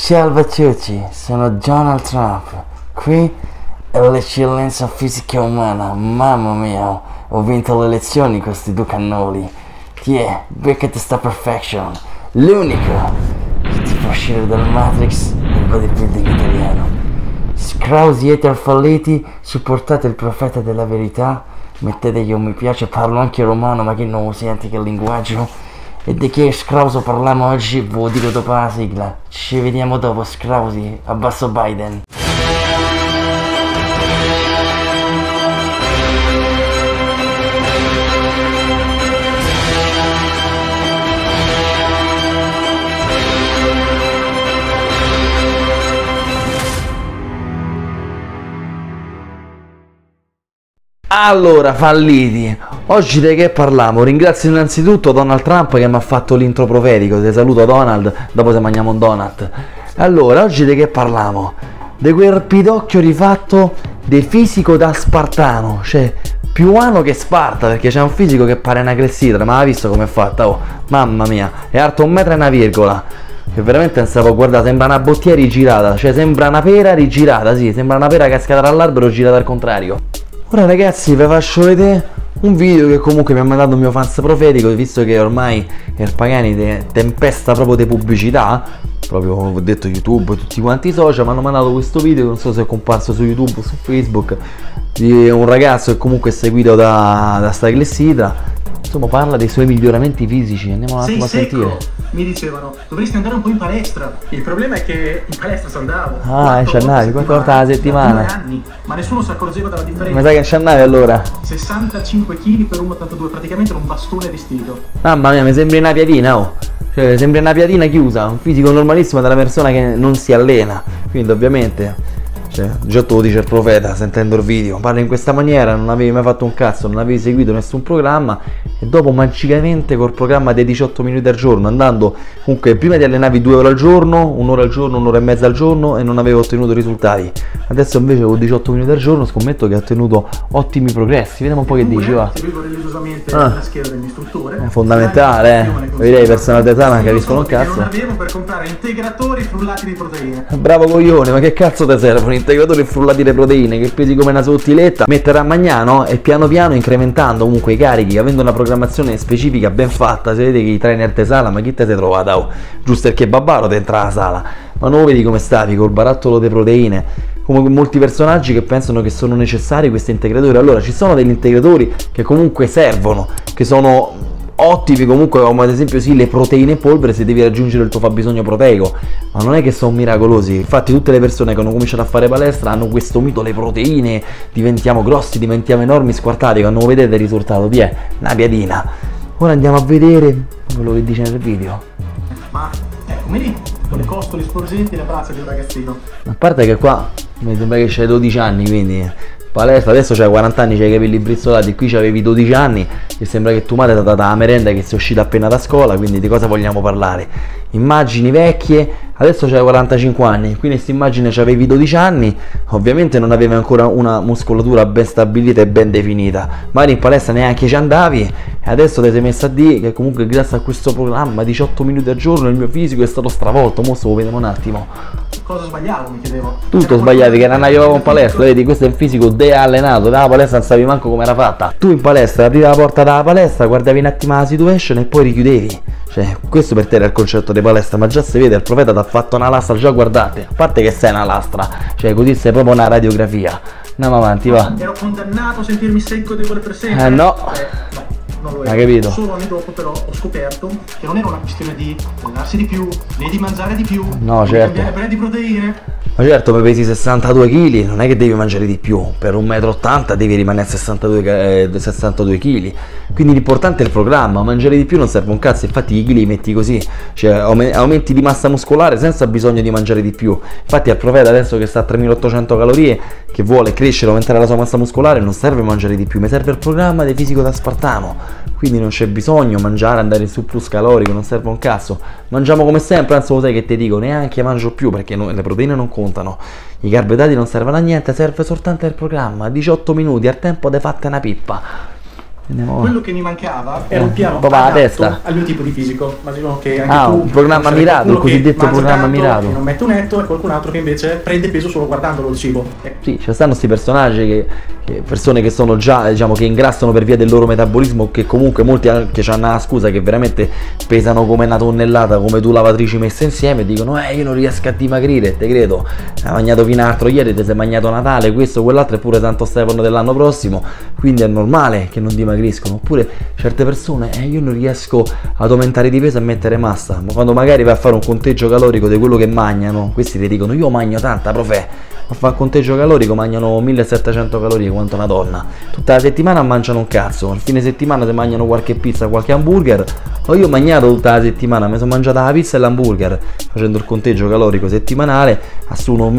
Ciao Baciucci, sono Donald Trump. Qui è l'eccellenza fisica umana. Mamma mia, ho vinto le elezioni con sti due cannoli. Tiè, beccati sta perfection. L'unico che ti fa uscire dal Matrix del bodybuilding italiano. Scrausi hater falliti, supportate il profeta della verità. Mettetegli un mi piace, parlo anche romano, ma che non lo senti che linguaggio? E di che Scrauso parliamo oggi? Ve lo dico dopo la sigla. Ci vediamo dopo, Scrausi. Abbasso Biden. Allora, falliti, oggi di che parliamo? Ringrazio innanzitutto Donald Trump che mi ha fatto l'intro profetico. Ti saluto Donald, dopo se mangiamo un donut. Allora, oggi di che parliamo? Di quel pidocchio rifatto di fisico da spartano, cioè più ano che Sparta, perché c'è un fisico che pare una clessidra, ma ha visto com'è fatta? Oh, mamma mia, è alto 1,1 m, che veramente non stavo a guardare, sembra una bottiglia rigirata, cioè sembra una pera rigirata, sì, sembra una pera cascata dall'albero girata al contrario. Ora ragazzi vi faccio vedere un video che comunque mi ha mandato un mio fans profetico, visto che ormai il Pagani tempesta proprio di pubblicità, proprio come ho detto YouTube e tutti quanti i social, mi hanno mandato questo video che non so se è comparso su YouTube o su Facebook, di un ragazzo che comunque è seguito da sta clessidra, insomma parla dei suoi miglioramenti fisici, andiamo un attimo a sentire. Mi dicevano, dovresti andare un po' in palestra. Il problema è che in palestra ci andavo. Ah, ci andavi, 4 volte alla settimana. 2 anni, ma nessuno si accorgeva della differenza. Mi sa che ci andavi allora? 65 kg per 1,82, praticamente un bastone vestito. Mamma mia, mi sembri una piadina, oh. Cioè, sembri una piadina chiusa, un fisico normalissimo della persona che non si allena. Quindi ovviamente, cioè, già te lo dice il profeta sentendo il video, parla in questa maniera, non avevi mai fatto un cazzo, non avevi seguito nessun programma e dopo magicamente col programma dei 18 minuti al giorno, andando comunque prima ti allenavi 2 ore al giorno, un'ora al giorno, un'ora e mezza al giorno e non avevo ottenuto risultati. Adesso invece con 18 minuti al giorno scommetto che ha ottenuto ottimi progressi. Vediamo un po' che dici, va. Seguivo religiosamente la scheda dell'istruttore. È fondamentale, Vedete, i personal designer capiscono un cazzo. Non avevo per comprare integratori frullati di proteine. Bravo coglione, ma che cazzo ti servono integratori frullati di proteine che pesi come una sottiletta, metterà a magnano e piano piano incrementando comunque i carichi, avendo una programmazione specifica ben fatta. Se vedete che i trainer te sala, ma chi te sei trovata? Oh, giusto il kebabaro te entra alla sala, ma non vedi come stavi col barattolo di proteine, come molti personaggi che pensano che sono necessari questi integratori. Allora ci sono degli integratori che comunque servono, che sono ottimi comunque, come ad esempio sì, le proteine in polvere se devi raggiungere il tuo fabbisogno proteico, ma non è che sono miracolosi. Infatti tutte le persone che hanno cominciato a fare palestra hanno questo mito, le proteine, diventiamo grossi, diventiamo enormi, squartati, quando vedete il risultato è una piadina. Ora andiamo a vedere quello che dice nel video. Ma eccomi lì, con le costole sporgenti e le braccia di un ragazzino. A parte che qua mi sembra che c'hai 12 anni, quindi palestra, adesso c'hai 40 anni, c'hai i capelli brizzolati, qui c'avevi 12 anni e sembra che tua madre ti ha data la merenda che sei uscita appena da scuola, quindi di cosa vogliamo parlare? Immagini vecchie, adesso c'hai 45 anni, quindi questa immagine c'avevi 12 anni, ovviamente non avevi ancora una muscolatura ben stabilita e ben definita, magari in palestra neanche ci andavi e adesso ti sei messa a dire che comunque grazie a questo programma 18 minuti al giorno il mio fisico è stato stravolto. Mo lo vediamo un attimo. Cosa sbagliavo, mi chiedevo. Tutto sbagliavi, che non andavo in palestra, vedi, questo è un fisico allenato, dalla palestra non sapevi manco come era fatta. Tu in palestra aprivi la porta dalla palestra, guardavi un attimo la situation e poi richiudevi. Cioè, questo per te era il concetto di palestra, ma già si vede, il profeta ti ha fatto una lastra, già guardate, a parte che sei una lastra, cioè così sei proprio una radiografia. Andiamo avanti, va. Ero condannato a sentirmi secco e debole per sempre. No. Non lo Hai capito? Solo anni dopo però ho scoperto che non era una questione di allenarsi di più, né di mangiare di più, no, di certo, cambiare di proteine. Ma certo, per pesi 62 kg non è che devi mangiare di più, per 1,80 m devi rimanere a 62 kg, quindi l'importante è il programma, mangiare di più non serve un cazzo, infatti i chili li metti così, cioè aumenti di massa muscolare senza bisogno di mangiare di più. Infatti al profeta adesso che sta a 3800 calorie, che vuole crescere, aumentare la sua massa muscolare, non serve mangiare di più, ma serve il programma di fisico da spartano. Quindi non c'è bisogno mangiare, andare in surplus calorico, non serve un cazzo. Mangiamo come sempre, anzi lo sai che ti dico, neanche mangio più perché le proteine non contano. I carboidrati non servono a niente, serve soltanto il programma. 18 minuti, al tempo de fatte una pippa. Quello che mi mancava era un piano proprio alla adatto testa. al mio tipo di fisico. Immagino che anche tu un programma mirato, il cosiddetto programma mirato. Che non mette un netto, e qualcun altro che invece prende peso solo guardandolo il cibo. Sì, ci stanno questi personaggi persone che sono già, diciamo, che ingrassano per via del loro metabolismo, che comunque molti anche hanno la scusa che veramente pesano come una tonnellata, come due lavatrici messe insieme, e dicono io non riesco a dimagrire. Te credo, hai mangiato fino all'altro ieri, ti sei mangiato Natale, questo, quell'altro, e pure Santo Stefano dell'anno prossimo, quindi è normale che non dimagriscono. Oppure certe persone, io non riesco ad aumentare di peso e mettere massa, ma quando magari vai a fare un conteggio calorico di quello che mangiano, questi ti dicono io mangio tanta, profè, a fare un conteggio calorico mangiano 1700 calorie quanto una donna, tutta la settimana mangiano un cazzo, al fine settimana si mangiano qualche pizza, qualche hamburger. Io ho mangiato tutta la settimana, mi sono mangiata la pizza e l'hamburger, facendo il conteggio calorico settimanale assumo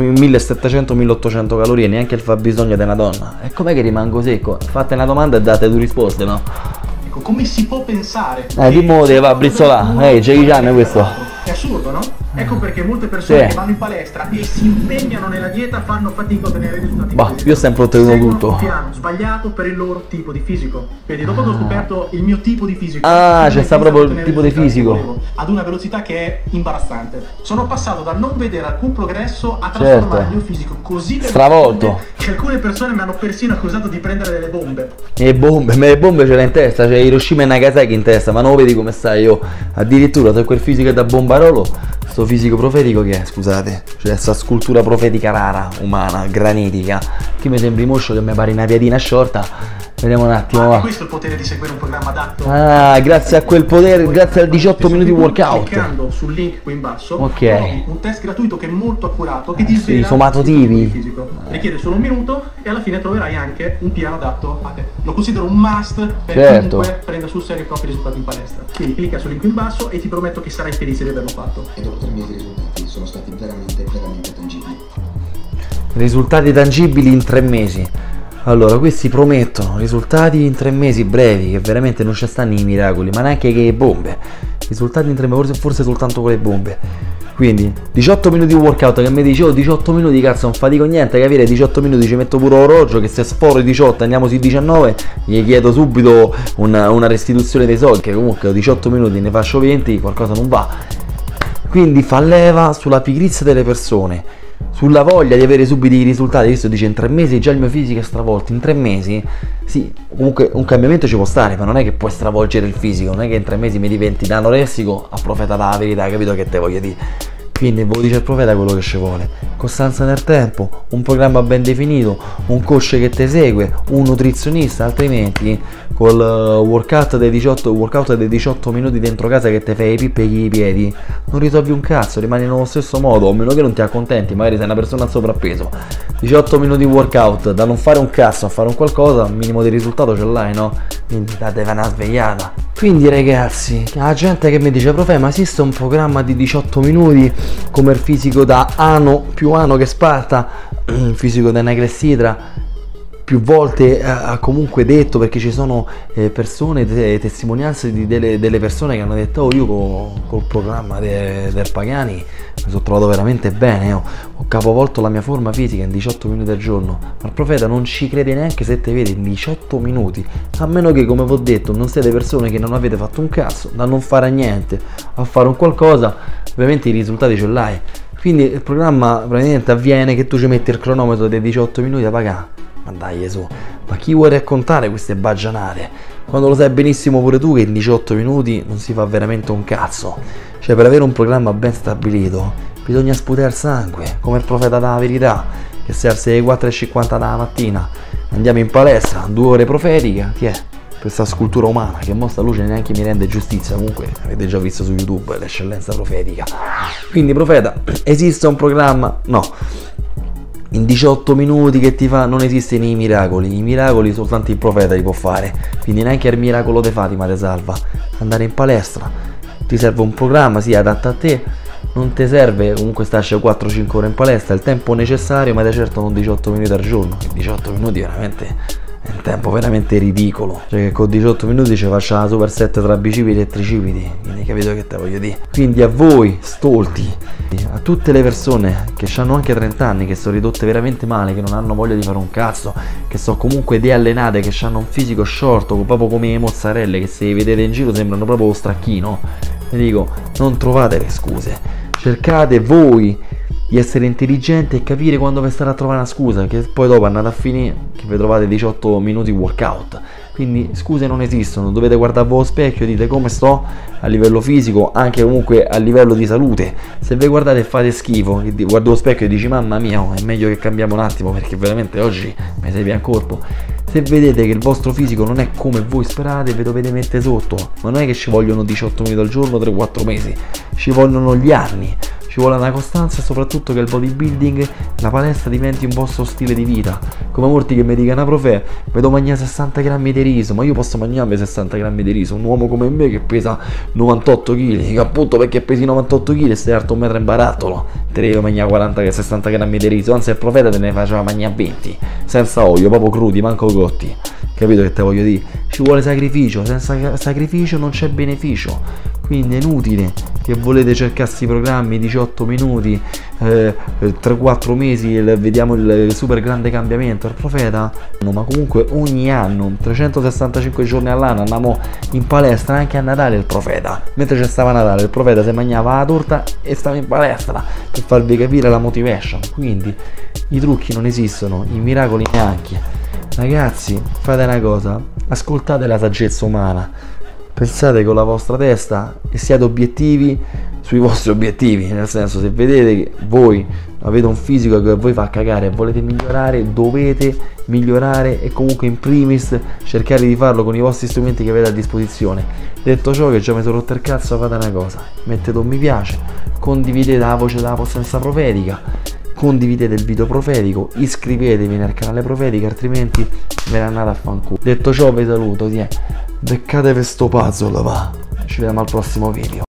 1700-1800 calorie, neanche il fabbisogno di una donna. E com'è che rimango secco? Fate una domanda e date due risposte, no? Ecco, come si può pensare di modo va a brizzolare, Jackie Chan è questo. È assurdo, no? Ecco perché molte persone che vanno in palestra e si impegnano nella dieta fanno fatica a ottenere risultati positivi. Io ho sempre ottenuto tutto. Un piano sbagliato per il loro tipo di fisico. Quindi dopo che ho scoperto il mio tipo di fisico, c'è sta proprio il tipo di fisico ad una velocità che è imbarazzante. Sono passato dal non vedere alcun progresso a trasformare il mio fisico così stravolto che alcune persone mi hanno persino accusato di prendere delle bombe. E le bombe ce l'hai in testa, c'è Hiroshima e Nagasaki in testa, ma non vedi come stai io? Addirittura se quel fisico è da bombarolo, sto fisico profetico che è, scusate, cioè sta scultura profetica rara, umana, granitica, che mi sembri moscio che mi pare una piadina sciolta. Vediamo un attimo. Ma questo è il potere di seguire un programma adatto. Grazie a quel potere, grazie al 18 minuti workout. Cliccando sul link qui in basso, trovi un test gratuito che è molto accurato, che ti svela i somatotipi. Fisico. Richiede solo un minuto e alla fine troverai anche un piano adatto a te. Lo considero un must per chiunque prenda sul serio i propri risultati in palestra. Quindi clicca sul link qui in basso e ti prometto che sarai felice di averlo fatto. E dopo 3 mesi i risultati sono stati veramente tangibili. Risultati tangibili in 3 mesi. Allora, questi promettono risultati in 3 mesi brevi, che veramente non ci stanno i miracoli, ma neanche che bombe. Risultati in 3 mesi, forse soltanto con le bombe. Quindi 18 minuti di workout, che mi dicevo 18 minuti, cazzo, non fatico niente, capire? 18 minuti ci metto pure orologio, che se sforo i 18 andiamo sui 19, gli chiedo subito una restituzione dei soldi, che comunque 18 minuti ne faccio 20, qualcosa non va. Quindi fa leva sulla pigrizia delle persone, sulla voglia di avere subito i risultati. Questo dice in 3 mesi già il mio fisico è stravolto. In 3 mesi sì, comunque un cambiamento ci può stare, ma non è che puoi stravolgere il fisico, non è che in 3 mesi mi diventi da anoressico a profeta della verità, capito che te voglio dire? Quindi ve lo dice il profeta quello che ci vuole: costanza nel tempo, un programma ben definito, un coach che ti segue, un nutrizionista, altrimenti col workout dei 18 minuti dentro casa che ti fai i pippi i piedi non risolvi un cazzo, rimani nello stesso modo, a meno che non ti accontenti, magari sei una persona a sovrappeso. 18 minuti di workout da non fare un cazzo a fare un qualcosa, un minimo di risultato ce l'hai, no? Quindi datevi una svegliata. Quindi ragazzi, la gente che mi dice profe, ma esiste un programma di 18 minuti come il fisico da Ano, più Ano che Sparta, il fisico da Negressidra? Più volte ha comunque detto, perché ci sono persone, testimonianze di delle persone che hanno detto io col programma del Pagani mi sono trovato veramente bene, ho capovolto la mia forma fisica in 18 minuti al giorno. Ma il profeta non ci crede neanche se te vede in 18 minuti, a meno che, come vi ho detto, non siete persone che non avete fatto un cazzo, da non fare niente a fare un qualcosa, ovviamente i risultati ce l'hai. Quindi il programma praticamente avviene che tu ci metti il cronometro dei 18 minuti a pagare. Ma dai Gesù, ma chi vuoi raccontare queste baggianate? Quando lo sai benissimo pure tu che in 18 minuti non si fa veramente un cazzo. Cioè, per avere un programma ben stabilito bisogna sputare il sangue, come il profeta della verità, che si alza alle 4:50 della mattina, andiamo in palestra, 2 ore profetiche, ti è questa scultura umana che mo sta luce neanche mi rende giustizia. Comunque avete già visto su YouTube l'eccellenza profetica. Quindi profeta, esiste un programma? No. In 18 minuti che ti fa, non esistono i miracoli soltanto il profeta li può fare, quindi neanche il miracolo di Fatima ti salva. Andare in palestra, ti serve un programma, sì, adatto a te, non ti serve comunque starci 4-5 ore in palestra, il tempo necessario, ma di certo non 18 minuti al giorno. 18 minuti veramente è un tempo veramente ridicolo, cioè che con 18 minuti ci faccia la super set tra bicipiti e tricipiti, quindi capito che te voglio dire. Quindi a voi stolti, a tutte le persone che hanno anche 30 anni, che sono ridotte veramente male, che non hanno voglia di fare un cazzo, che sono comunque deallenate, che hanno un fisico sciorto proprio come le mozzarelle, che se vedete in giro sembrano proprio lo stracchino, vi dico, non trovate le scuse, cercate voi di essere intelligenti e capire quando vi starà a trovare una scusa, che poi dopo andate a finire che vi trovate 18 minuti workout. Quindi scuse non esistono, dovete guardare a voi allo specchio e dite come sto a livello fisico, anche comunque a livello di salute. Se vi guardate e fate schifo, guardi allo specchio e dici mamma mia, è meglio che cambiamo un attimo perché veramente oggi mi sei via in corpo. Se vedete che il vostro fisico non è come voi sperate, vi dovete mettere sotto, ma non è che ci vogliono 18 minuti al giorno, 3-4 mesi, ci vogliono gli anni. Ci vuole una costanza e soprattutto che il bodybuilding, la palestra diventi un vostro stile di vita. Come molti che mi dicono, profe, vedo mangiare 60 grammi di riso, ma io posso mangiarmi 60 grammi di riso. Un uomo come me che pesa 98 kg, che appunto perché pesi 98 kg e stai alto un metro in barattolo, te devi mangiare 40-60 grammi di riso, anzi il profeta te ne faceva mangiare 20, senza olio, proprio crudi, manco cotti. Capito che te voglio dire? Ci vuole sacrificio, senza sacrificio non c'è beneficio. Quindi è inutile che volete cercarsi programmi 18 minuti, 3-4 mesi, vediamo il super grande cambiamento. Il profeta, no, ma comunque ogni anno, 365 giorni all'anno andiamo in palestra, anche a Natale il profeta. Mentre c'è stava Natale, il profeta si mangiava la torta e stava in palestra per farvi capire la motivation. Quindi i trucchi non esistono, i miracoli neanche. Ragazzi, fate una cosa, ascoltate la saggezza umana. Pensate con la vostra testa e siate obiettivi sui vostri obiettivi, nel senso, se vedete che voi avete un fisico che voi fa cagare e volete migliorare, dovete migliorare e comunque in primis cercare di farlo con i vostri strumenti che avete a disposizione. Detto ciò, che già mi sono rotto il cazzo, fate una cosa, mettete un mi piace, condividete la voce della potenza profetica, condividete il video profetico, iscrivetevi nel canale profetico, altrimenti ve ne andate a fanculo. Detto ciò vi saluto, beccatevi sto puzzle, va, ci vediamo al prossimo video.